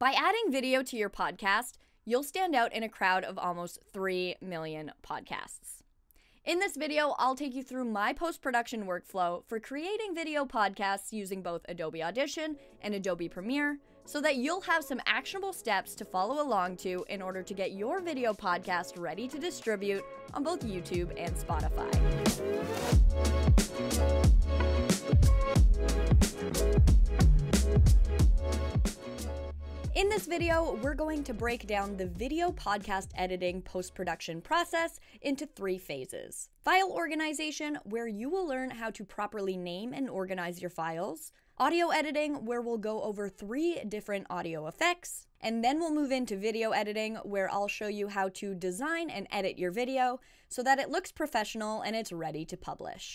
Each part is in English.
By adding video to your podcast, you'll stand out in a crowd of almost 3 million podcasts. In this video, I'll take you through my post-production workflow for creating video podcasts using both Adobe Audition and Adobe Premiere, so that you'll have some actionable steps to follow along to in order to get your video podcast ready to distribute on both YouTube and Spotify. In this video, we're going to break down the video podcast editing post-production process into 3 phases. File organization, where you will learn how to properly name and organize your files. Audio editing, where we'll go over 3 different audio effects. And then we'll move into video editing, where I'll show you how to design and edit your video so that it looks professional and it's ready to publish.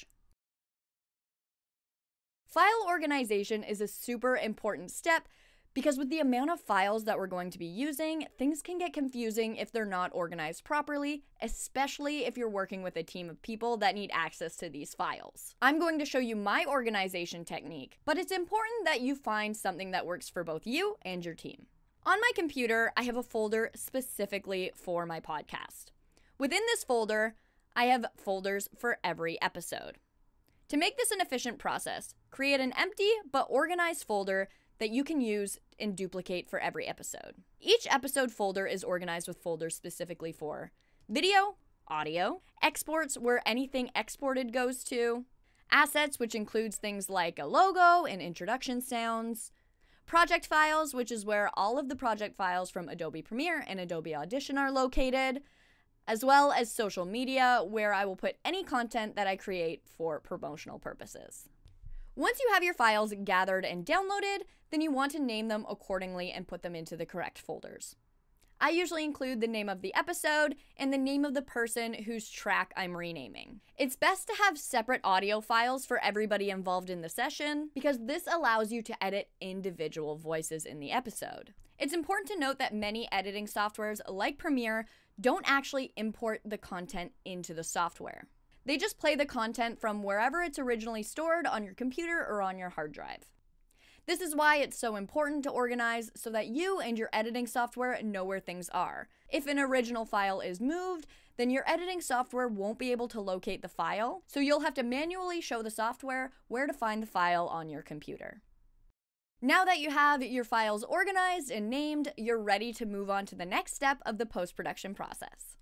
File organization is a super important step because with the amount of files that we're going to be using, things can get confusing if they're not organized properly, especially if you're working with a team of people that need access to these files. I'm going to show you my organization technique, but it's important that you find something that works for both you and your team. On my computer, I have a folder specifically for my podcast. Within this folder, I have folders for every episode. To make this an efficient process, create an empty but organized folder that you can use and duplicate for every episode. Each episode folder is organized with folders specifically for video, audio, exports where anything exported goes to, assets, which includes things like a logo and introduction sounds, project files, which is where all of the project files from Adobe Premiere and Adobe Audition are located, as well as social media, where I will put any content that I create for promotional purposes. Once you have your files gathered and downloaded, then you want to name them accordingly and put them into the correct folders. I usually include the name of the episode and the name of the person whose track I'm renaming. It's best to have separate audio files for everybody involved in the session because this allows you to edit individual voices in the episode. It's important to note that many editing softwares like Premiere don't actually import the content into the software. They just play the content from wherever it's originally stored on your computer or on your hard drive. This is why it's so important to organize so that you and your editing software know where things are. If an original file is moved, then your editing software won't be able to locate the file, so you'll have to manually show the software where to find the file on your computer. Now that you have your files organized and named, you're ready to move on to the next step of the post-production process.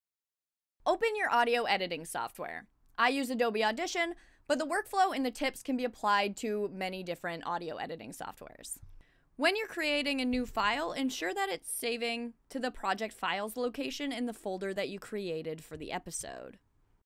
Open your audio editing software. I use Adobe Audition, but the workflow and the tips can be applied to many different audio editing softwares. When you're creating a new file, ensure that it's saving to the project files location in the folder that you created for the episode.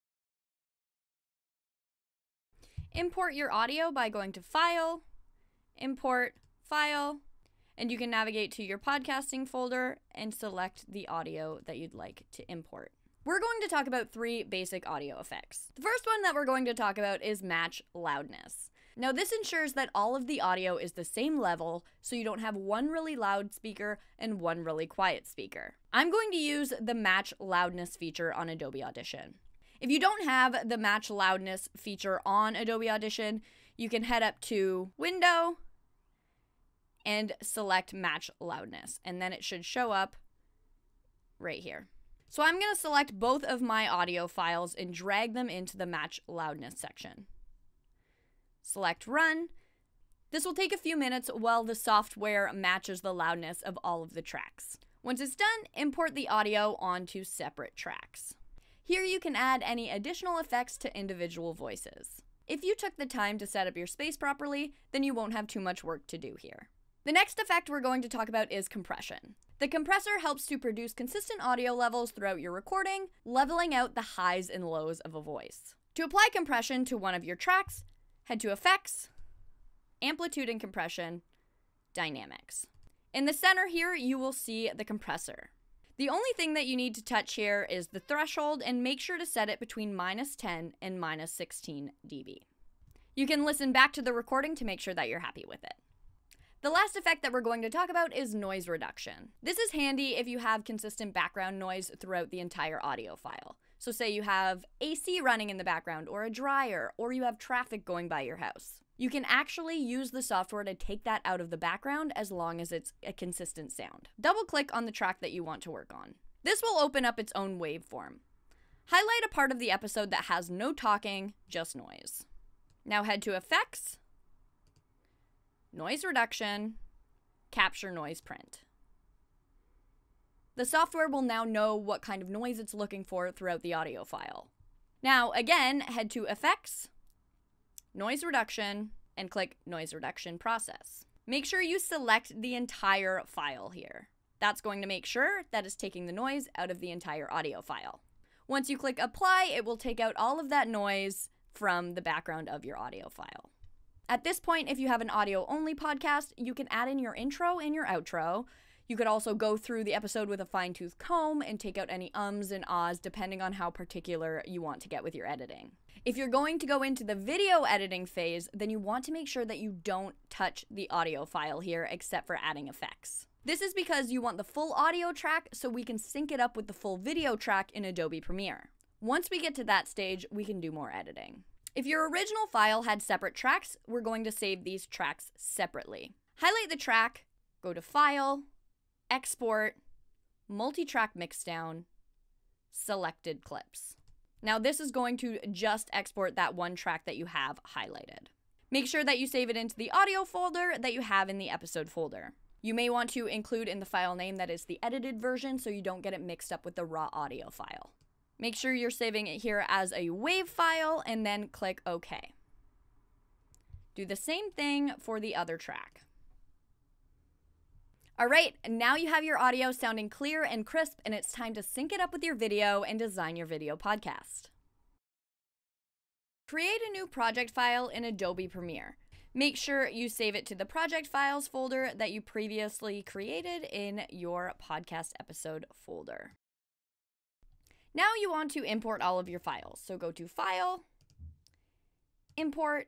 Import your audio by going to File, Import, File, and you can navigate to your podcasting folder and select the audio that you'd like to import. We're going to talk about 3 basic audio effects. The first one that we're going to talk about is match loudness. Now this ensures that all of the audio is the same level, so you don't have one really loud speaker and one really quiet speaker. I'm going to use the match loudness feature on Adobe Audition. If you don't have the match loudness feature on Adobe Audition, you can head up to Window and select match loudness, and then it should show up right here. So I'm going to select both of my audio files and drag them into the match loudness section. Select Run. This will take a few minutes while the software matches the loudness of all of the tracks. Once it's done, import the audio onto separate tracks. Here you can add any additional effects to individual voices. If you took the time to set up your space properly, then you won't have too much work to do here. The next effect we're going to talk about is compression. The compressor helps to produce consistent audio levels throughout your recording, leveling out the highs and lows of a voice. To apply compression to one of your tracks, head to Effects, Amplitude and Compression, Dynamics. In the center here, you will see the compressor. The only thing that you need to touch here is the threshold, and make sure to set it between -10 and -16 dB. You can listen back to the recording to make sure that you're happy with it. The last effect that we're going to talk about is noise reduction. This is handy if you have consistent background noise throughout the entire audio file. So say you have AC running in the background, or a dryer, or you have traffic going by your house. You can actually use the software to take that out of the background as long as it's a consistent sound. Double click on the track that you want to work on. This will open up its own waveform. Highlight a part of the episode that has no talking, just noise. Now head to Effects, Noise Reduction, Capture Noise Print. The software will now know what kind of noise it's looking for throughout the audio file. Now again, head to Effects, Noise Reduction, and click Noise Reduction Process. Make sure you select the entire file here. That's going to make sure that it's taking the noise out of the entire audio file. Once you click Apply, it will take out all of that noise from the background of your audio file. At this point, if you have an audio-only podcast, you can add in your intro and your outro. You could also go through the episode with a fine-tooth comb and take out any ums and ahs depending on how particular you want to get with your editing. If you're going to go into the video editing phase, then you want to make sure that you don't touch the audio file here except for adding effects. This is because you want the full audio track so we can sync it up with the full video track in Adobe Premiere. Once we get to that stage, we can do more editing. If your original file had separate tracks, we're going to save these tracks separately. Highlight the track, go to File, Export, Multi-Track Mixdown, Selected Clips. Now this is going to just export that one track that you have highlighted. Make sure that you save it into the audio folder that you have in the episode folder. You may want to include in the file name that is the edited version so you don't get it mixed up with the raw audio file. Make sure you're saving it here as a WAV file and then click OK. Do the same thing for the other track. Alright, now you have your audio sounding clear and crisp, and it's time to sync it up with your video and design your video podcast. Create a new project file in Adobe Premiere. Make sure you save it to the project files folder that you previously created in your podcast episode folder. Now you want to import all of your files. So go to File, Import,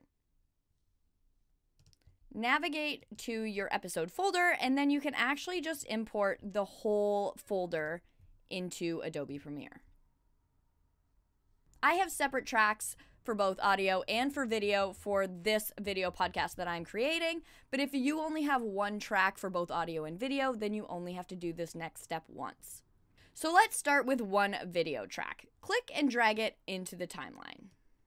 navigate to your episode folder, and then you can actually just import the whole folder into Adobe Premiere. I have separate tracks for both audio and for video for this video podcast that I'm creating, but if you only have one track for both audio and video, then you only have to do this next step once. So let's start with one video track. Click and drag it into the timeline.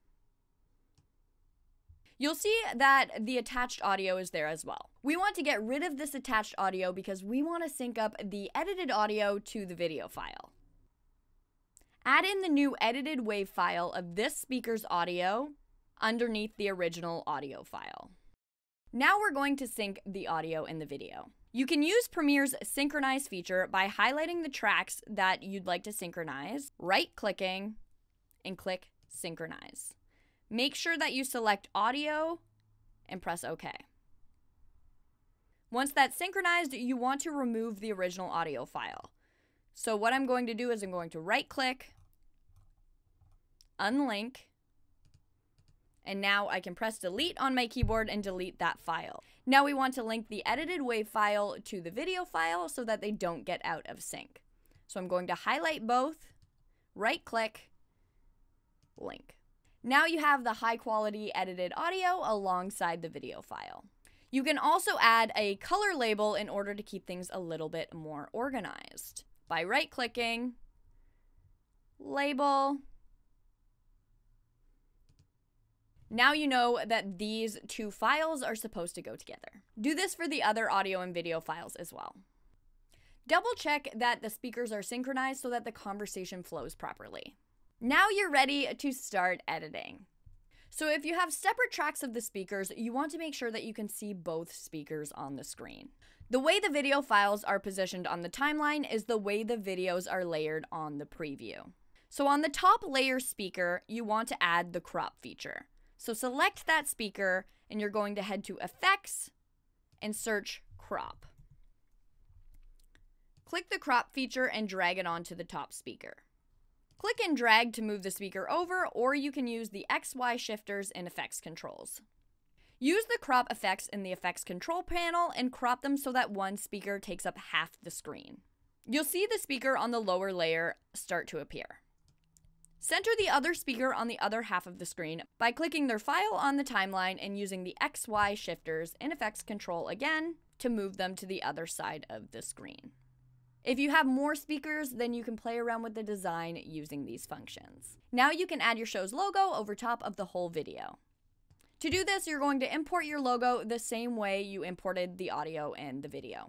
You'll see that the attached audio is there as well. We want to get rid of this attached audio because we want to sync up the edited audio to the video file. Add in the new edited WAV file of this speaker's audio underneath the original audio file. Now we're going to sync the audio and the video. You can use Premiere's synchronize feature by highlighting the tracks that you'd like to synchronize, right-clicking, and click synchronize. Make sure that you select audio and press OK. Once that's synchronized, you want to remove the original audio file. So what I'm going to do is I'm going to right-click, unlink, and now I can press delete on my keyboard and delete that file. Now we want to link the edited WAV file to the video file so that they don't get out of sync. So I'm going to highlight both, right-click, link. Now you have the high-quality edited audio alongside the video file. You can also add a color label in order to keep things a little bit more organized. By right-clicking, label. Now you know that these two files are supposed to go together. Do this for the other audio and video files as well. Double check that the speakers are synchronized so that the conversation flows properly. Now you're ready to start editing. So if you have separate tracks of the speakers, you want to make sure that you can see both speakers on the screen. The way the video files are positioned on the timeline is the way the videos are layered on the preview. So on the top layer speaker, you want to add the crop feature. So select that speaker and you're going to head to Effects and search Crop. Click the crop feature and drag it onto the top speaker. Click and drag to move the speaker over, or you can use the XY shifters in Effects Controls. Use the crop effects in the Effects Control panel and crop them so that one speaker takes up half the screen. You'll see the speaker on the lower layer start to appear. Center the other speaker on the other half of the screen by clicking their file on the timeline and using the XY shifters in Effects Control again to move them to the other side of the screen. If you have more speakers, then you can play around with the design using these functions. Now you can add your show's logo over top of the whole video. To do this, you're going to import your logo the same way you imported the audio and the video.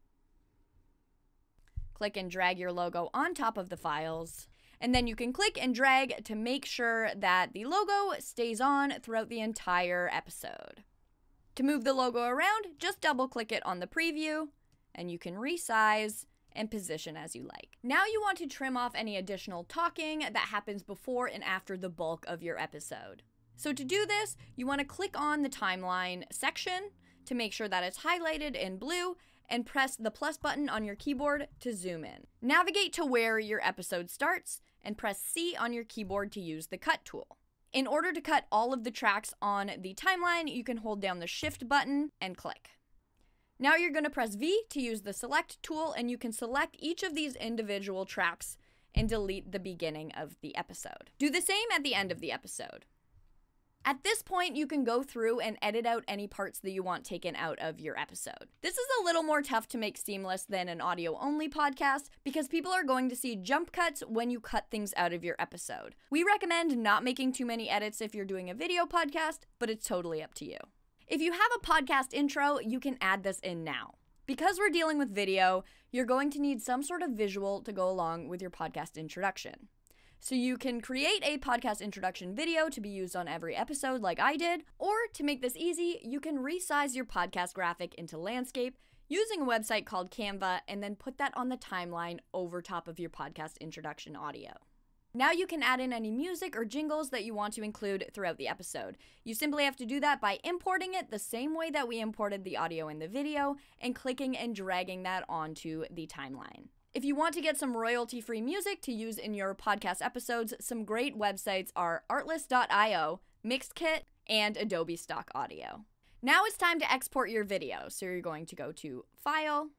Click and drag your logo on top of the files, and then you can click and drag to make sure that the logo stays on throughout the entire episode. To move the logo around, just double click it on the preview, and you can resize and position as you like. Now you want to trim off any additional talking that happens before and after the bulk of your episode. So to do this, you want to click on the timeline section to make sure that it's highlighted in blue and press the plus button on your keyboard to zoom in. Navigate to where your episode starts and press C on your keyboard to use the cut tool. In order to cut all of the tracks on the timeline, you can hold down the shift button and click. Now you're going to press V to use the select tool, and you can select each of these individual tracks and delete the beginning of the episode. Do the same at the end of the episode. At this point, you can go through and edit out any parts that you want taken out of your episode. This is a little more tough to make seamless than an audio-only podcast because people are going to see jump cuts when you cut things out of your episode. We recommend not making too many edits if you're doing a video podcast, but it's totally up to you. If you have a podcast intro, you can add this in now. Because we're dealing with video, you're going to need some sort of visual to go along with your podcast introduction. So you can create a podcast introduction video to be used on every episode like I did, or to make this easy, you can resize your podcast graphic into landscape using a website called Canva and then put that on the timeline over top of your podcast introduction audio. Now you can add in any music or jingles that you want to include throughout the episode. You simply have to do that by importing it the same way that we imported the audio and the video and clicking and dragging that onto the timeline. If you want to get some royalty-free music to use in your podcast episodes, some great websites are Artlist.io, Mixkit, and Adobe Stock Audio. Now it's time to export your video. So you're going to go to File,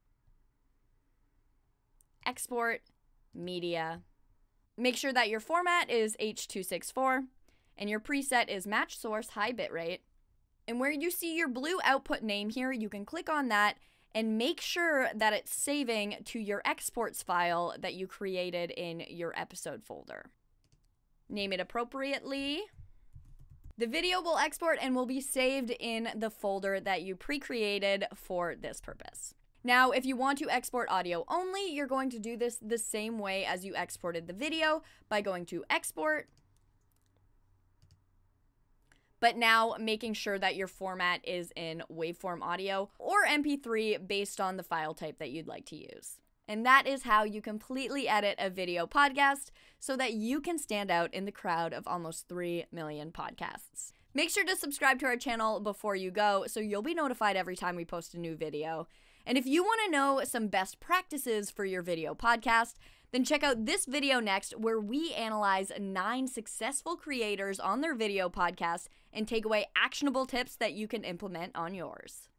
Export, Media. Make sure that your format is H.264 and your preset is Match Source High Bitrate. And where you see your blue output name here, you can click on that and make sure that it's saving to your exports file that you created in your episode folder. Name it appropriately. The video will export and will be saved in the folder that you pre-created for this purpose. Now, if you want to export audio only, you're going to do this the same way as you exported the video by going to Export, but now making sure that your format is in waveform audio or MP3 based on the file type that you'd like to use. And that is how you completely edit a video podcast so that you can stand out in the crowd of almost 3 million podcasts. Make sure to subscribe to our channel before you go so you'll be notified every time we post a new video. And if you want to know some best practices for your video podcast, then check out this video next where we analyze 9 successful creators on their video podcast and take away actionable tips that you can implement on yours.